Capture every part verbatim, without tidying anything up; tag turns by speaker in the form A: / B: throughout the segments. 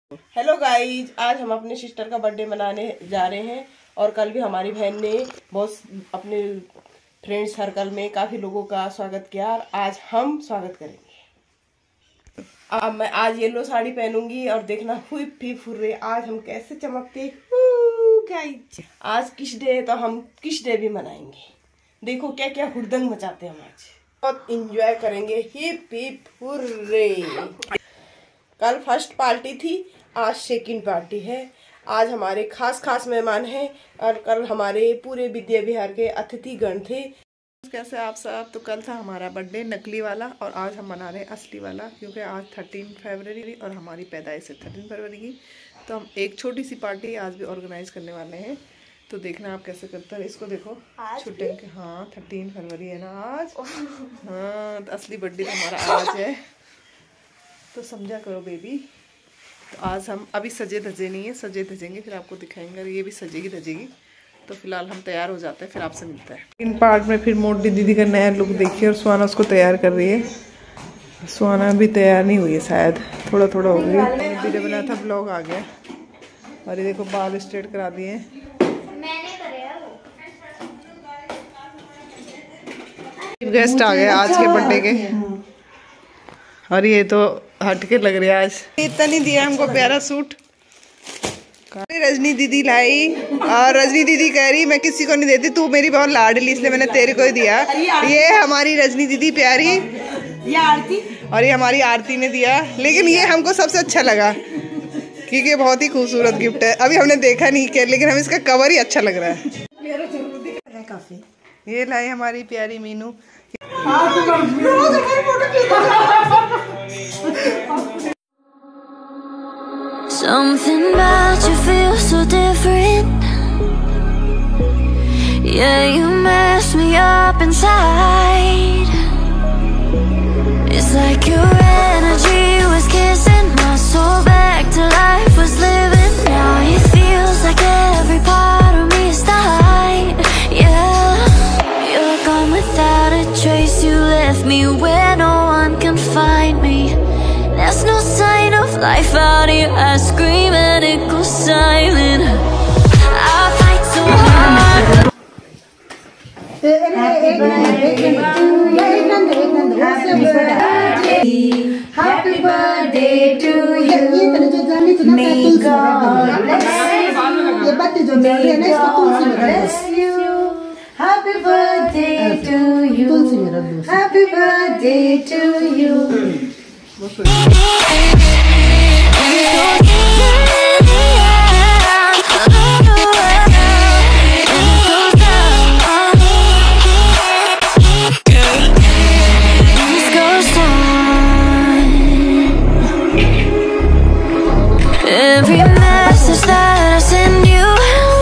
A: Hello guys, आज हम अपने सिस्टर का बर्थडे मनाने जा रहे हैं और कल भी हमारी बहन ने बहुत अपने फ्रेंड सर्कल में काफ़ी लोगों का स्वागत किया और आज हम स्वागत करेंगे। अब मैं आज येलो साड़ी पहनूंगी और देखना हुई फी फुर्रे आज हम कैसे चमकते गाइज। आज किस डे है तो हम किस डे भी मनाएंगे। देखो क्या क्या हुड़दंग मचाते हैं हम आज, बहुत इंजॉय करेंगे। Hip hip hurray. कल फर्स्ट पार्टी थी, आज सेकंड पार्टी है। आज हमारे खास खास मेहमान हैं और कल हमारे पूरे विद्या विहार के अतिथि गण थे। कैसे आप सब? तो कल था हमारा बर्थडे नकली वाला और आज हम मना रहे हैं असली वाला, क्योंकि आज थर्टीन फरवरी और हमारी पैदाइश है थर्टीन फरवरी की। तो हम एक छोटी सी पार्टी आज भी ऑर्गेनाइज करने वाले हैं। तो देखना आप कैसे करते हैं। इसको देखो छुट्टे के, हाँ थर्टीन फरवरी है ना आज। हाँ तो असली बर्थडे तो हमारा आज है, तो समझा करो बेबी। तो आज हम अभी सजे धजे नहीं है, सजे धजेंगे फिर आपको दिखाएंगे। ये भी सजेगी धजेगी। तो फिलहाल हम तैयार हो जाते हैं, फिर आपसे मिलते हैं। इन पार्ट में फिर मोटी दीदी का नया लुक देखिए और सुहाना उसको तैयार कर रही है। सुहाना भी तैयार नहीं हुई है, शायद थोड़ा थोड़ा हो गया। वीडियो बनाया था, ब्लॉग आ गया। और ये देखो बाल स्ट्रेट करा दिए। गेस्ट आ गए आज के बर्थडे के और ये तो हटके लग रहा है। आज इतना नहीं दिया हमको प्यारा सूट। रजनी दीदी लाई और रजनी दीदी कह रही मैं किसी को नहीं देती, तू मेरी बहुत लाडली इसलिए मैंने तेरे को ही दिया। ये हमारी रजनी दीदी प्यारी, ये आरती, और ये हमारी आरती ने दिया। लेकिन ये हमको सबसे अच्छा लगा क्योंकि बहुत ही खूबसूरत गिफ्ट है। अभी हमने देखा नहीं क्या, लेकिन हमें इसका कवर ही अच्छा लग रहा है काफी। ये लाई हमारी प्यारी Meenu.
B: Something about you feels so different. Yeah, you mess me up inside. It's like your energy was kissing my soul back to life, was living. Now it feels like every part of me is dying. Yeah, you're gone without a trace. You left me where no one can find me. There's no sign of life out here. I scream and it goes silent. I fight so hard. Happy birthday to you. Happy birthday to you. May God bless you. May God bless you. Happy birthday to you. Happy birthday to you. Every message that I send you,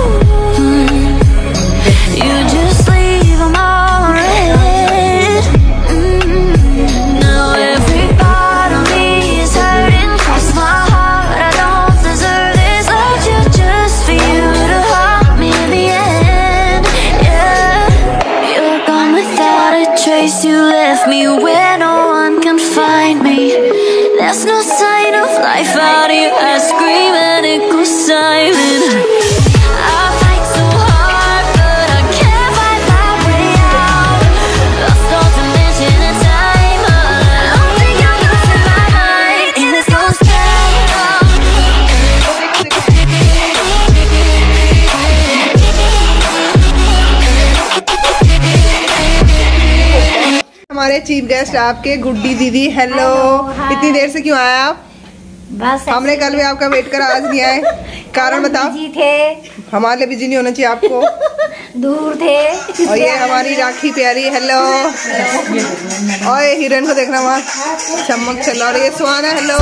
B: you just leave them all read. Mm-hmm. Now every part of me is hurting. Cross my heart, I don't deserve this. Loved you just for you to hold me in the end. Yeah, you're gone without a trace. You left me where no one can find me. There's no sign of life out here. I scream and it goes silent. I fight so hard, but I can't find my way out. Lost all dimension and time. I don't think I'm losing my mind. And this goes down.
A: हमारे chief guest आपके गुड्डी दीदी। Hello, इतनी देर से क्यों आए आप?
C: बस
A: हमने कल भी आपका वेट करा, आज नहीं आए। कारण बताओ।
C: बिजी थे।
A: हमारे लिए बिजी नहीं होना चाहिए आपको।
C: दूर थे।
A: और ये हमारी राखी प्यारी। हेलो। और ये हीरोइन को देखना वहाँ चमक चल। और ये सुहाना। हेलो।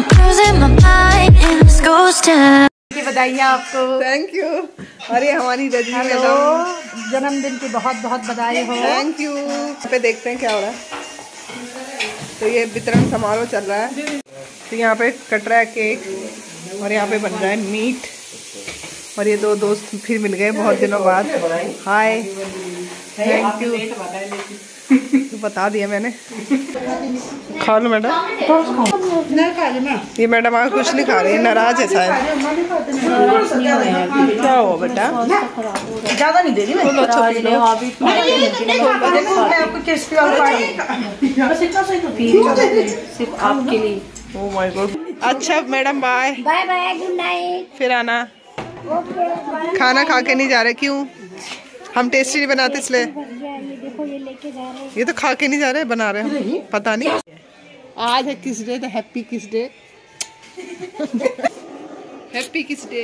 C: बधाइयाँ आपको।
A: Thank you. और ये हमारी रजनी मैडम,
C: जन्मदिन की बहुत बहुत बधाई हो।
A: Thank you. यहाँ पे देखते हैं क्या हो रहा है। तो ये वितरण समारोह चल रहा है। तो यहाँ पे कट रहा है केक और यहाँ पे बन रहा है मीट। और ये दो दोस्त फिर मिल गए बहुत दिनों बाद। Hi, thank you. तो बता दिया मैंने। खा लो मैडम। ये मैडम आज कुछ नहीं खा रही है, नाराज है शायद। क्या हुआ बेटा?
C: ज्यादा नहीं दे रही मैं।
A: अच्छा पी लो।
C: सिर्फ आपके लिए।
A: Oh my god. अच्छा madam bye
D: bye bye, good night.
A: फिर आना। खाना खा के नहीं जा रहे क्यों? हम टेस्टी नहीं बनाते इसलिए।
D: ये देखो ये लेके जा रहे हैं।
A: ये तो खा के नहीं जा रहे, बना रहे हैं पता नहीं। आज है किस डे? तो हैप्पी किस डे? हैप्पी किस डे?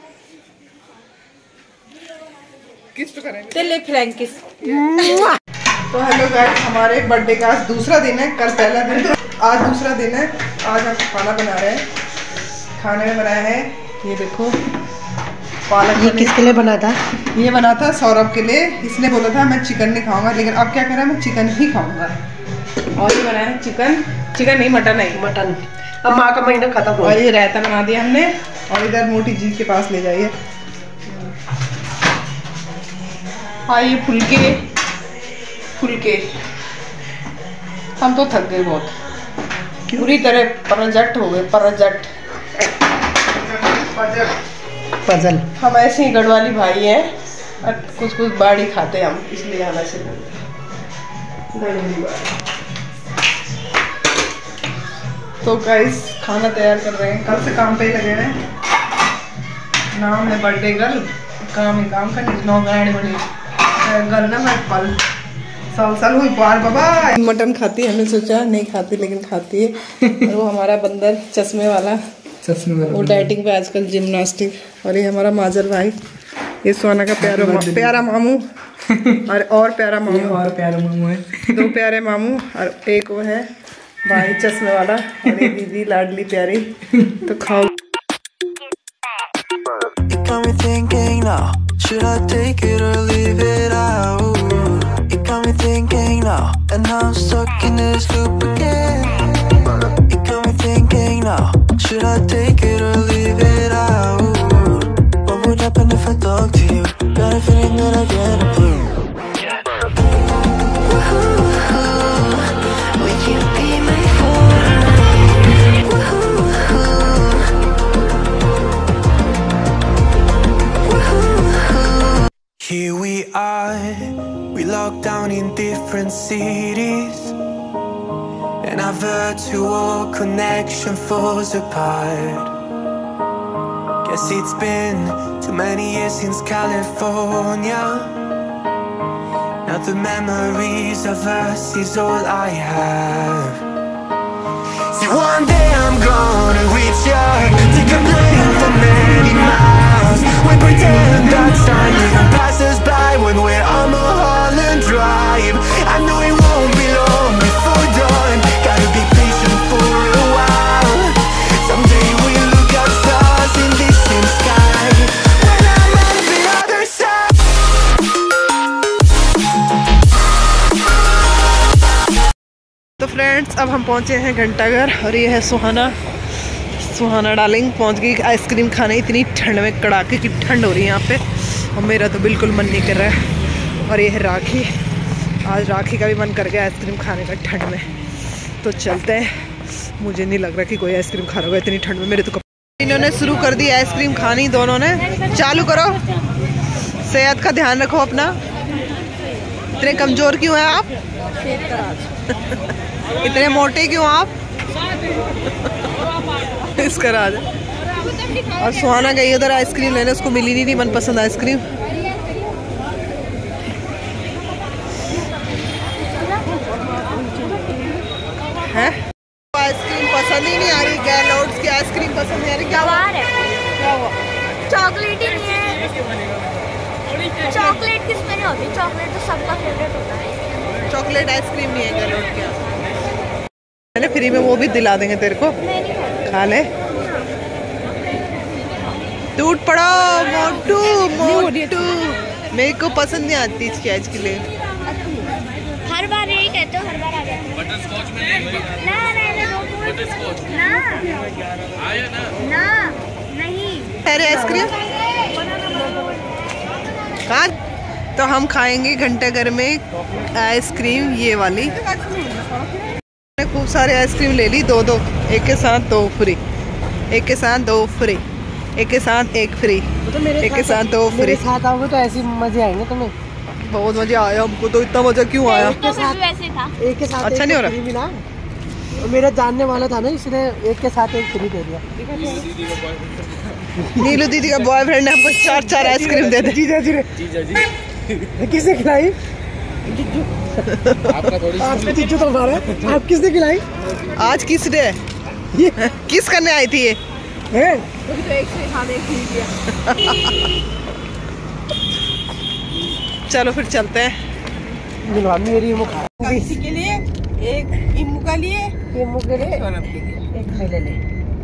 A: किस पे करेंगे?
C: तेले फ्रैंक किस।
A: तो हेलो गाइस, हमारे बर्थडे का आज दूसरा दिन है। कल पहला दिन, तो आज दूसरा दिन है। आज हम खाना बना रहे हैं। खाने में बनाया है ये देखो पालक।
C: ये किसके लिए बना था?
A: ये बना था सौरभ के लिए। इसने बोला था मैं चिकन नहीं खाऊंगा, लेकिन अब क्या कह रहा है मैं चिकन ही खाऊंगा। और ये बनाया है चिकन, चिकन नहीं मटन है,
C: मटन। अब माँ का महीना खत्म हो।
A: और ये रायता बना दिया हमने। और इधर मोटी जी के पास ले जाइए। हाँ ये फुलके फुलके हम तो थक गए बहुत, पूरी तरह परजट हो गए। परजट
C: पजल।
A: हम ऐसे ही गढ़वाली भाई हैं और कुछ कुछ बाड़ी खाते हैं हम, इसलिए आना चाहिए गढ़वाली बाड़ी। तो गाइस खाना तैयार कर रहे हैं, कल से काम पे ही लगे हैं। नाम है बर्थडे गर्ल, काम ही काम करने नौ गाड़ी बनी गर्ल ना मैं पल साल साल हुई पार बाबा। मटन खाती है, हमने सोचा नहीं खाती लेकिन खाती है। और वो हमारा बंदर चश्मे वाला, चश्मे वाला वो डाइटिंग पे आजकल जिम्नास्टिक। और ये हमारा माजर भाई, ये सोना का प्यारा मा, प्यारा मामू और और प्यारा मामू और प्यारा मामू है। दो प्यारे मामू और एक वो है भाई चश्मे वाला और ये दीदी लाडली प्यारी। तो खाओ।
E: Should I take it or leave it out? It got me thinking now, and now I'm stuck in this loop again. It got me thinking now, should I take it or leave it out? What would happen if I talk to you? Got a feeling that I get a clue.
B: Would you be my foreign?
E: Here we are, we locked down in different cities, and our virtual connection falls apart. Guess it's been too many years since California. Now the memories of us is all I have. See, one day I'm gonna reach ya, take a plane for many miles. We pretend that time even passes by when we're on Mulholland Drive. I know it won't be long before dawn, gotta be patient for a while. Someday we'll look at stars in this same sky, when I'm on the other side.
A: तो friends अब हम पहुंचे हैं घंटाघर और ये है सुहाना। सुहाना darling पहुंच गई आइसक्रीम खाने। इतनी ठंड में, कड़ाके की ठंड हो रही है यहाँ पे और मेरा तो बिल्कुल मन नहीं कर रहा है। और ये है राखी, आज राखी का भी मन कर गया आइसक्रीम खाने का ठंड में। तो चलते हैं, मुझे नहीं लग रहा कि कोई आइसक्रीम खा रहा होगा इतनी ठंड में। मेरे तो इन्होंने शुरू कर दी आइसक्रीम खानी, दोनों ने। चालू करो, सेहत का ध्यान रखो अपना। इतने कमज़ोर क्यों हैं आप? इतने मोटे क्यों आप? इसका राज। और सुहाना गई उधर आइसक्रीम लेने, उसको मिली नहीं थी मनपसंद आइसक्रीम। है आइसक्रीम पसंद ही नहीं आ रही, गैलोड्स की आइसक्रीम पसंद नहीं आ रही। क्या हुआ? क्या हुआ?
D: चॉकलेट ही नहीं है। चॉकलेट किस में नहीं होती? चॉकलेट तो सबका फेवरेट होता है।
A: चॉकलेट आइसक्रीम नहीं है गैलोड की। मैंने फ्री में वो भी दिला देंगे तेरे को, खा ले। टूट पड़ो मोटू मोटू। मेरे को पसंद नहीं आती इसकी आइसक्रीम।
D: हर बार यही कहते हो, हर बार आ जाते हो। बटरस्कॉच में नहीं ना ना ना बटरस्कॉच ना आया ना ना नहीं।
A: अरे आइसक्रीम कहाँ?
C: तो हम खाएंगे घंटे घर में आइसक्रीम, ये वाली। मैंने खूब सारे आइसक्रीम ले ली, दो दो, एक के साथ दो फ्री, एक के साथ दो फ्री, एक के साथ एक फ्री, एक के साथ दो फ्री।
A: साथ आओगे तो ऐसे मजे आएंगे तुम्हें।
C: बहुत मजा आया हमको तो। इतना मजा क्यों आया?
D: तो फिर भी वैसे था।
A: एक के साथ
C: अच्छा
A: एक
C: नहीं हो
A: फ्री मिला। और मेरा जानने वाला था ना, इसने एक के साथ एक फ्री दे दिया।
C: नीलू दीदी का बॉयफ्रेंड ने हमको चार चार आइसक्रीम दे दी।
A: जीजा जी ने किसने खिलाई? आपका जीजू तो हमारा। आप किसने खिलाई?
C: आज किस डे किस करने आई थी ये?
A: हैं?
C: चलो फिर चलते हैं।
A: मिलवा मेरी मुखा
C: किसी के लिए एक इमू का लिए,
A: ये मुँह के लिए
C: सौरभ के लिए।
A: एक मैं ले ले।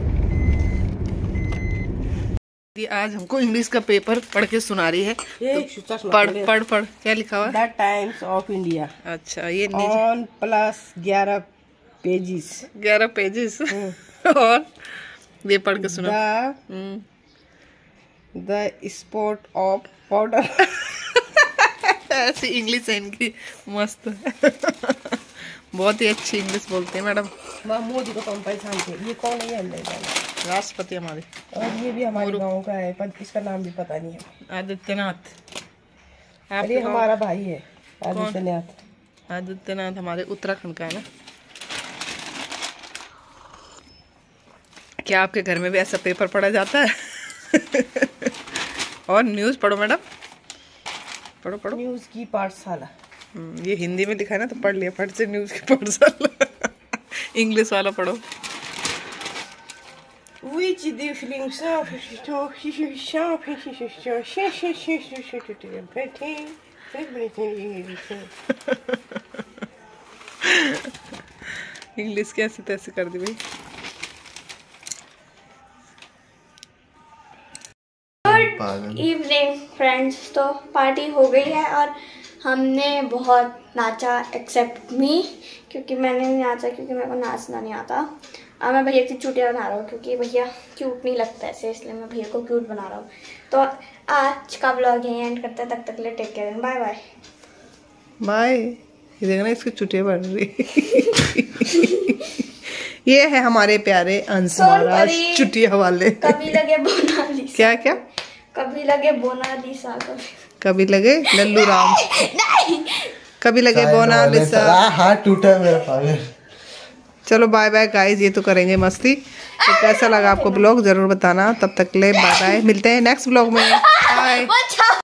C: ये आज हमको इंग्लिश का पेपर पढ़ के सुना रही है।
A: ये
C: पढ़ पढ़ पढ़ क्या लिखा हुआ है?
A: द टाइम्स ऑफ इंडिया
C: अच्छा, ये नीचे
A: ऑन प्लस ग्यारह पेजिस।
C: ग्यारह पेजेस और ये पढ़ के सुना।
A: The the spot of powder.
C: ऐसी इंग्लिश है इनकी, मस्त। बहुत ही अच्छी इंग्लिश बोलते हैं मैडम।
A: मोदी को कौन पहचानते? ये कौन है? अंदर
C: राष्ट्रपति हमारे।
A: और ये भी हमारे गांव का है, पर इसका नाम भी पता नहीं है।
C: आदित्यनाथ।
A: अरे हमारा भाई है आदित्यनाथ।
C: आदित्यनाथ हमारे उत्तराखंड का है ना। क्या आपके घर में भी ऐसा पेपर पढ़ा जाता है? और न्यूज़ पढ़ो मैडम, पढ़ो पढ़ो।
A: न्यूज की पाठशाला।
C: ये हिंदी में लिखा है ना, तो पढ़ लिया। फट से न्यूज़ की पाठशाला। इंग्लिश वाला पढ़ो।
A: Which difference of
C: इंग्लिश कैसे तैसे कर दी भाई।
D: Good evening friends. तो पार्टी हो गई है और हमने बहुत नाचा, एक्सेप्ट मी, क्योंकि मैंने नहीं नाचा क्योंकि मेरे को नाचना नहीं आता। अब मैं भैया की चुटिया बना रहा हूँ क्योंकि भैया क्यूट नहीं लगता ऐसे, इसलिए मैं भैया को क्यूट बना रहा हूँ। तो आज का ब्लॉग यहीं एंड करते हैं। तब तक के लिए take care, bye bye
C: bye. ये देखना इसकी चुटिया बढ़ रही। ये है हमारे प्यारे अंश महाराज चुटिया वाले।
D: कभी लगे मोनालिसा।
C: क्या क्या?
D: कभी लगे मोनालिसा, कभी
C: कभी लगे लल्लू राम, कभी लगे मोनालिसा।
F: हाथ टूटा मेरा पागल।
C: चलो बाय बाय गाइस, ये तो करेंगे मस्ती। तो कैसा लगा आपको ब्लॉग जरूर बताना। तब तक ले बाय बाय, मिलते हैं नेक्स्ट ब्लॉग में। बाय।